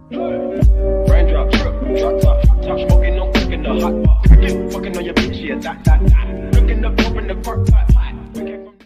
Raindrop, drop top, smoking, no cooking the hot pot. Fucking on your bitch, yeah, that. Looking up, open the park, hot.